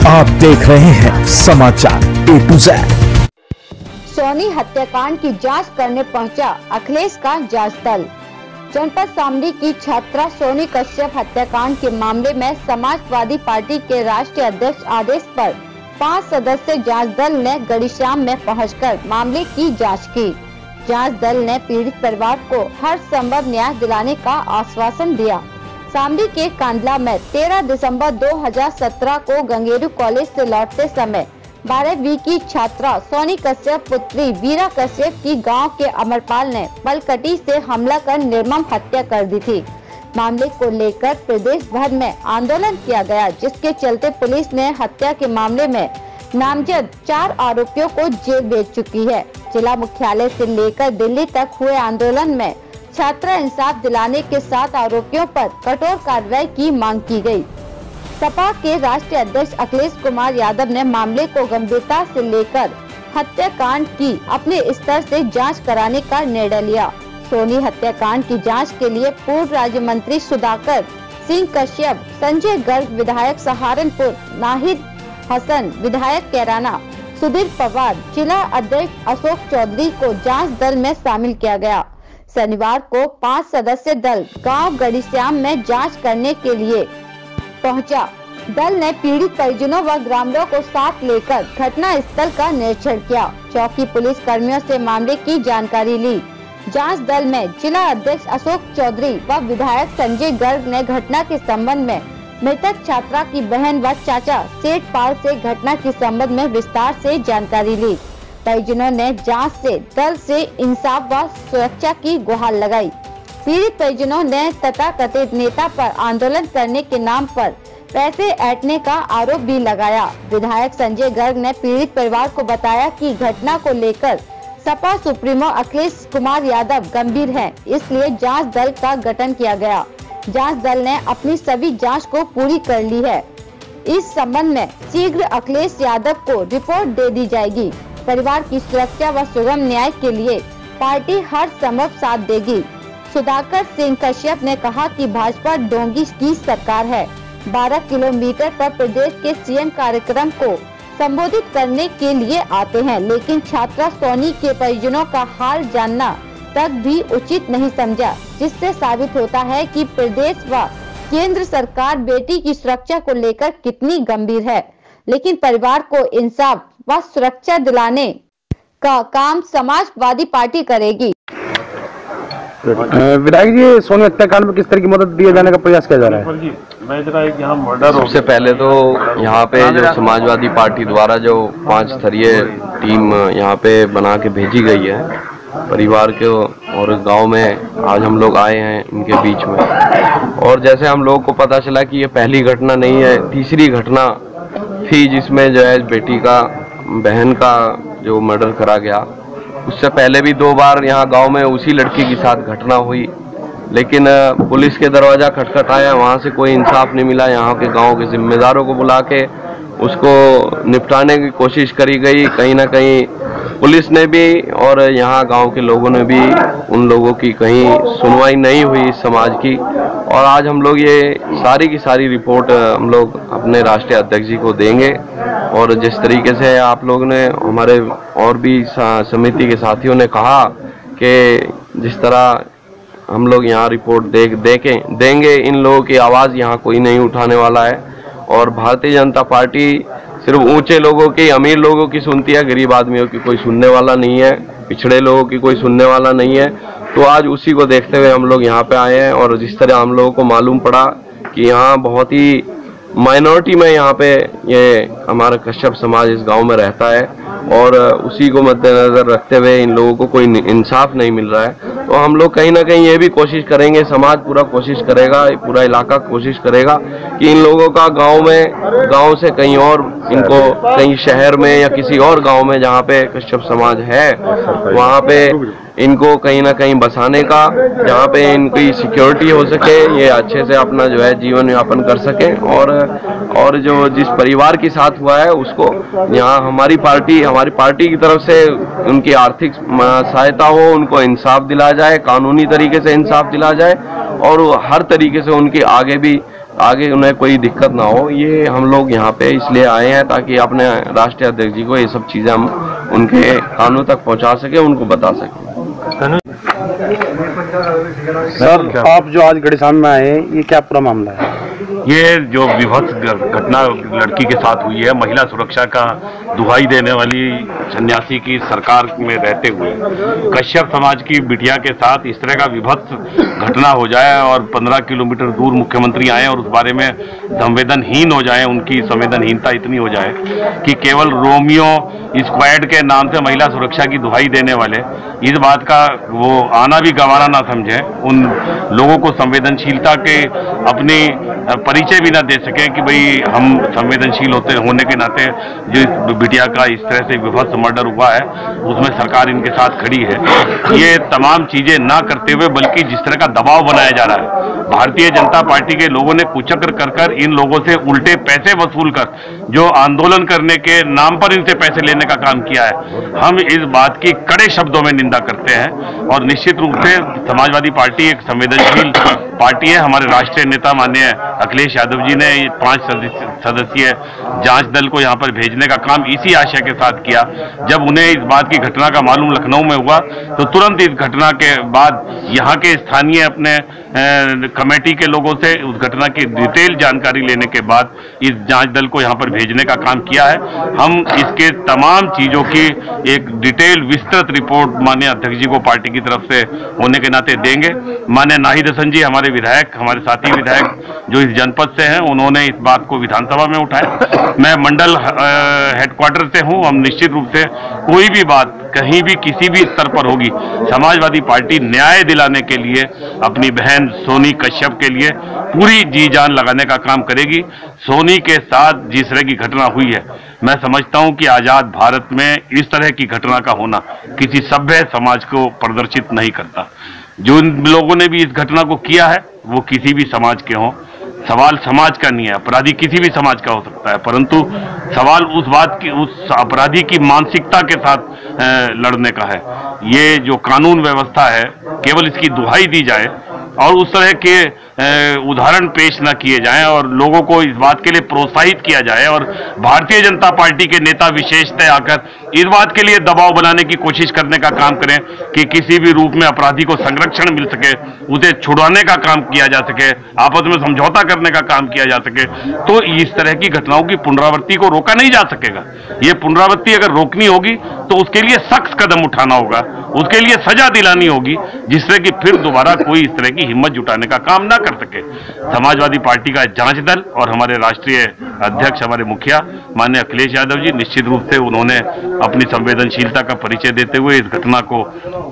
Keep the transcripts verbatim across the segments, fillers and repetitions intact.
आप देख रहे हैं समाचार ए टू जेड। सोनी हत्याकांड की जांच करने पहुंचा अखिलेश का जांच दल। जनपद शामली की छात्रा सोनी कश्यप हत्याकांड के मामले में समाजवादी पार्टी के राष्ट्रीय अध्यक्ष आदेश पर पाँच सदस्य जांच दल ने गढ़ीश्याम में पहुंचकर मामले की जांच की। जांच दल ने पीड़ित परिवार को हर संभव न्याय दिलाने का आश्वासन दिया। शामली के कांडला में तेरह दिसंबर दो हज़ार सत्रह को गंगेरू कॉलेज से लौटते समय बारहवीं की छात्रा सोनी कश्यप पुत्री वीरा कश्यप की गांव के अमरपाल ने बलकटी से हमला कर निर्मम हत्या कर दी थी। मामले को लेकर प्रदेश भर में आंदोलन किया गया, जिसके चलते पुलिस ने हत्या के मामले में नामजद चार आरोपियों को जेल भेज चुकी है। जिला मुख्यालय से लेकर दिल्ली तक हुए आंदोलन में छात्रा इंसाफ दिलाने के साथ आरोपियों पर कठोर कार्रवाई की मांग की गई। सपा के राष्ट्रीय अध्यक्ष अखिलेश कुमार यादव ने मामले को गंभीरता से लेकर हत्याकांड की अपने स्तर से जांच कराने का निर्णय लिया। सोनी हत्याकांड की जांच के लिए पूर्व राज्य मंत्री सुधाकर सिंह कश्यप, संजय गर्ग विधायक सहारनपुर, नाहिद हसन विधायक कैराना, सुधीर पवार, जिला अध्यक्ष अशोक चौधरी को जांच दल में शामिल किया गया। शनिवार को पाँच सदस्य दल गांव गढ़ीश्याम में जांच करने के लिए पहुंचा। दल ने पीड़ित परिजनों व ग्रामीणों को साथ लेकर घटना स्थल का निरीक्षण किया। चौकी पुलिस कर्मियों से मामले की जानकारी ली। जांच दल में जिला अध्यक्ष अशोक चौधरी व विधायक संजय गर्ग ने घटना के संबंध में मृतक छात्रा की बहन व चाचा सेठ पाल से घटना के संबंध में विस्तार से जानकारी ली। परिजनों ने जांच से दल से इंसाफ व सुरक्षा की गुहार लगाई। पीड़ित परिजनों ने तथाकथित नेता पर आंदोलन करने के नाम पर पैसे ऐंठने का आरोप भी लगाया। विधायक संजय गर्ग ने पीड़ित परिवार को बताया कि घटना को लेकर सपा सुप्रीमो अखिलेश कुमार यादव गंभीर हैं, इसलिए जांच दल का गठन किया गया। जांच दल ने अपनी सभी जांच को पूरी कर ली है। इस संबंध में शीघ्र अखिलेश यादव को रिपोर्ट दे दी जाएगी। परिवार की सुरक्षा व सुगम न्याय के लिए पार्टी हर संभव साथ देगी। सुधाकर सिंह कश्यप ने कहा कि भाजपा डोंगी की सरकार है। बारह किलोमीटर पर प्रदेश के सीएम कार्यक्रम को संबोधित करने के लिए आते हैं, लेकिन छात्रा सोनी के परिजनों का हाल जानना तक भी उचित नहीं समझा, जिससे साबित होता है कि प्रदेश व केंद्र सरकार बेटी की सुरक्षा को लेकर कितनी गंभीर है। लेकिन परिवार को इंसाफ व सुरक्षा दिलाने का काम समाजवादी पार्टी करेगी। विधायक जी, सोनी हत्याकांड में किस तरह की मदद दिए जाने का प्रयास किया जा रहा है? सबसे पहले तो यहाँ पे जो समाजवादी पार्टी द्वारा जो पांच स्तरीय टीम यहाँ पे बना के भेजी गई है परिवार के और गांव में, आज हम लोग आए हैं इनके बीच में। और जैसे हम लोग को पता चला कि ये पहली घटना नहीं है, तीसरी घटना थी जिसमें जो है बेटी का बहन का जो मर्डर करा गया। उससे पहले भी दो बार यहाँ गांव में उसी लड़की के साथ घटना हुई, लेकिन पुलिस के दरवाजा खटखटाया, वहाँ से कोई इंसाफ नहीं मिला। यहाँ के गांव के जिम्मेदारों को बुला के उसको निपटाने की कोशिश करी गई। कहीं ना कहीं पुलिस ने भी और यहाँ गांव के लोगों ने भी, उन लोगों की कहीं सुनवाई नहीं हुई इस समाज की। और आज हम लोग ये सारी की सारी रिपोर्ट हम लोग अपने राष्ट्रीय अध्यक्ष जी को देंगे। और जिस तरीके से आप लोग ने, हमारे और भी समिति के साथियों ने कहा कि जिस तरह हम लोग यहाँ रिपोर्ट देख देखें देंगे, इन लोगों की आवाज़ यहाँ कोई नहीं उठाने वाला है। और भारतीय जनता पार्टी सिर्फ ऊंचे लोगों की, अमीर लोगों की सुनती है, गरीब आदमियों की कोई सुनने वाला नहीं है, पिछड़े लोगों की कोई सुनने वाला नहीं है। तो आज उसी को देखते हुए हम लोग यहाँ पे आए हैं। और जिस तरह हम लोगों को मालूम पड़ा कि यहाँ बहुत ही माइनॉरिटी में यहाँ पे ये हमारा कश्यप समाज इस गांव में रहता है, और उसी को मद्देनजर रखते हुए इन लोगों को कोई इंसाफ नहीं मिल रहा है, तो हम लोग कहीं ना कहीं ये भी कोशिश करेंगे, समाज पूरा कोशिश करेगा, पूरा इलाका कोशिश करेगा कि इन लोगों का गांव में, गांव से कहीं और, इनको कहीं शहर में या किसी और गांव में जहाँ पे कश्यप समाज है वहाँ पे इनको कहीं ना कहीं बसाने का, जहाँ पे इनकी सिक्योरिटी हो सके, ये अच्छे से अपना जो है जीवन यापन कर सके। और और जो जिस परिवार के साथ हुआ है उसको यहाँ हमारी पार्टी हमारी पार्टी की तरफ से उनकी आर्थिक सहायता हो, उनको इंसाफ दिलाया जाए, कानूनी तरीके से इंसाफ दिलाया जाए, और हर तरीके से उनकी आगे भी आगे उन्हें कोई दिक्कत ना हो। ये हम लोग यहाँ पे इसलिए आए हैं ताकि अपने राष्ट्रीय अध्यक्ष जी को ये सब चीज़ें हम उनके कानों तक पहुँचा सके, उनको बता सकें। सर, आप जो आज गढ़ीसाम में आए हैं, ये क्या पूरा मामला है? ये जो विभत्स घटना लड़की के साथ हुई है, महिला सुरक्षा का दुहाई देने वाली सन्यासी की सरकार में रहते हुए कश्यप समाज की बिटिया के साथ इस तरह का विभत्स घटना हो जाए और पंद्रह किलोमीटर दूर मुख्यमंत्री आए और उस बारे में संवेदनहीन हो जाए, उनकी संवेदनहीनता इतनी हो जाए कि केवल रोमियो स्क्वाड के नाम से महिला सुरक्षा की दुहाई देने वाले इस बात का वो आना भी गंवारा ना समझे, उन लोगों को संवेदनशीलता के अपनी परिचय भी ना दे सके कि भाई हम संवेदनशील होते होने के नाते जो इस बिटिया का इस तरह से विभत्स मर्डर हुआ है उसमें सरकार इनके साथ खड़ी है। ये तमाम चीजें ना करते हुए बल्कि जिस तरह का दबाव बनाया जा रहा है, भारतीय जनता पार्टी के लोगों ने कुचक्र कर कर इन लोगों से उल्टे पैसे वसूल कर जो आंदोलन करने के नाम पर इनसे पैसे लेने का काम किया है, हम इस बात की कड़े शब्दों में निंदा करते हैं। और निश्चित रूप से समाजवादी पार्टी एक संवेदनशील पार्टी है। हमारे राष्ट्रीय नेता माननीय अखिलेश यादव जी ने पांच सदस्यीय जांच दल को यहां पर भेजने का काम इसी आशय के साथ किया। जब उन्हें इस बात की घटना का मालूम लखनऊ में हुआ तो तुरंत इस घटना के बाद यहां के स्थानीय अपने कमेटी के लोगों से उस घटना की डिटेल जानकारी लेने के बाद इस जांच दल को यहां पर भेजने का काम किया है। हम इसके तमाम चीजों की एक डिटेल विस्तृत रिपोर्ट माननीय अध्यक्ष जी को पार्टी की तरफ से होने के नाते देंगे। माननीय नाहिद हसन जी हमारे विधायक, हमारे साथी विधायक जो इस जनपद से हैं, उन्होंने इस बात को विधानसभा में उठाया। मैं मंडल हेडक्वार्टर से हूं। हम निश्चित रूप से कोई भी बात कहीं भी किसी भी स्तर पर होगी, समाजवादी पार्टी न्याय दिलाने के लिए अपनी बहन सोनी कश्यप के लिए पूरी जी जान लगाने का काम करेगी। सोनी के साथ जिस तरह की घटना हुई है, मैं समझता हूं कि आजाद भारत में इस तरह की घटना का होना किसी सभ्य समाज को प्रदर्शित नहीं करता। जो इन लोगों ने भी इस घटना को किया है वो किसी भी समाज के हों, सवाल समाज का नहीं है, अपराधी किसी भी समाज का हो सकता है, परंतु सवाल उस बात की, उस अपराधी की मानसिकता के साथ लड़ने का है। ये जो कानून व्यवस्था है केवल इसकी दुहाई दी जाए और उस तरह के उदाहरण पेश न किए जाएं और लोगों को इस बात के लिए प्रोत्साहित किया जाए और भारतीय जनता पार्टी के नेता विशेषतः आकर इस बात के लिए दबाव बनाने की कोशिश करने का काम करें कि किसी भी रूप में अपराधी को संरक्षण मिल सके, उसे छुड़ाने का काम किया जा सके, आपस में समझौता करने का काम किया जा सके, तो इस तरह की घटनाओं की पुनरावृत्ति को रोका नहीं जा सकेगा। ये पुनरावृत्ति अगर रोकनी होगी तो उसके लिए सख्त कदम उठाना होगा, उसके लिए सजा दिलानी होगी, जिससे कि फिर दोबारा कोई इस तरह की हिम्मत जुटाने का काम ना कर सके। समाजवादी पार्टी का जांच दल और हमारे राष्ट्रीय अध्यक्ष, हमारे मुखिया माननीय अखिलेश यादव जी, निश्चित रूप से उन्होंने अपनी संवेदनशीलता का परिचय देते हुए इस घटना को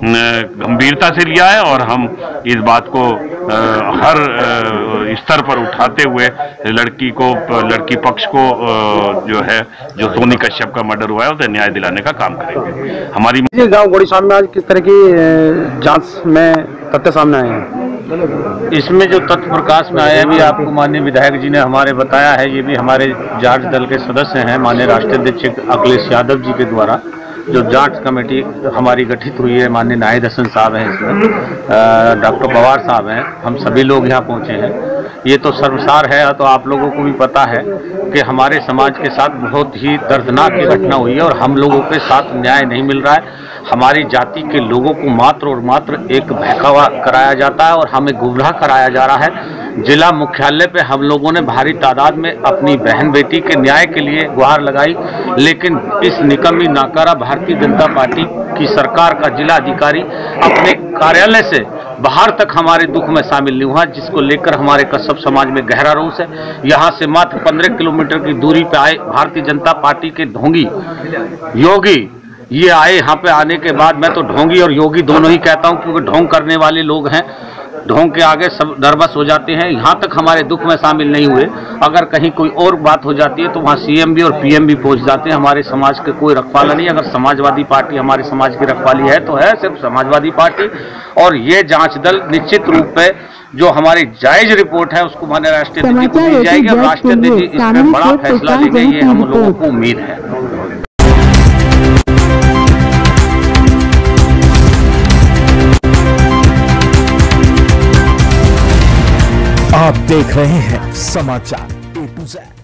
गंभीरता से लिया है और हम इस बात को हर स्तर पर उठाते हुए लड़की को, लड़की पक्ष को जो है, जो सोनी कश्यप का मर्डर हुआ है उसे न्याय दिलाने का काम करेंगे। हमारी गांव गढ़ीसाम में आज किस तरह की जांच में तथ्य सामने आए हैं? इसमें जो तथ्य प्रकाश में आया भी आपको माननीय विधायक जी ने हमारे बताया है, ये भी हमारे जांच दल के सदस्य हैं, माननीय राष्ट्रीय अध्यक्ष अखिलेश यादव जी के द्वारा जो जांच कमेटी हमारी गठित हुई है। माननीय नाहिद हसन साहब हैं, इसमें डॉक्टर पवार साहब हैं, हम सभी लोग यहाँ पहुँचे हैं। ये तो सर्वसार है, तो आप लोगों को भी पता है कि हमारे समाज के साथ बहुत ही दर्दनाक ये घटना हुई है और हम लोगों के साथ न्याय नहीं मिल रहा है। हमारी जाति के लोगों को मात्र और मात्र एक बहकावा कराया जाता है और हमें गुमराह कराया जा रहा है। जिला मुख्यालय पे हम लोगों ने भारी तादाद में अपनी बहन बेटी के न्याय के लिए गुहार लगाई, लेकिन इस निकम्मी नाकारा भारतीय जनता पार्टी की सरकार का जिला अधिकारी अपने कार्यालय से बाहर तक हमारे दुख में शामिल नहीं हुआ, जिसको लेकर हमारे कश्यप समाज में गहरा रोष है। यहाँ से मात्र पंद्रह किलोमीटर की दूरी पे आए भारतीय जनता पार्टी के ढोंगी योगी, ये आए यहाँ पे आने के बाद, मैं तो ढोंगी और योगी दोनों ही कहता हूँ क्योंकि ढोंग करने वाले लोग हैं, ढोंग के आगे सब नर्वस हो जाते हैं। यहाँ तक हमारे दुख में शामिल नहीं हुए। अगर कहीं कोई और बात हो जाती है तो वहाँ सीएम भी और पीएम भी पहुँच जाते हैं। हमारे समाज के कोई रखवाला नहीं। अगर समाजवादी पार्टी हमारे समाज की रखवाली है तो है सिर्फ समाजवादी पार्टी। और ये जांच दल निश्चित रूप पे जो हमारी जायज रिपोर्ट है उसको माननीय राष्ट्रीय अध्यक्ष जी को दी जाएगी और राष्ट्रीय अध्यक्ष जी इसमें बड़ा फैसला लेंगे, ये हम लोगों को उम्मीद है। आप देख रहे हैं समाचार ए टू जेड।